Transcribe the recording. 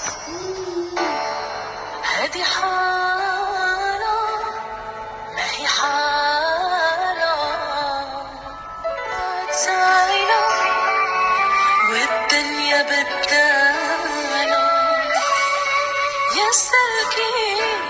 هذه حالة ما هي حالة سايلة والدنيا بدالة يا سالكين